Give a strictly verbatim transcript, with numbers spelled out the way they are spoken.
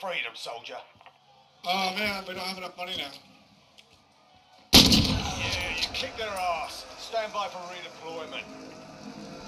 freedom, soldier. Oh man, we don't have enough money now. Yeah, you kicked their ass. Stand by for redeployment.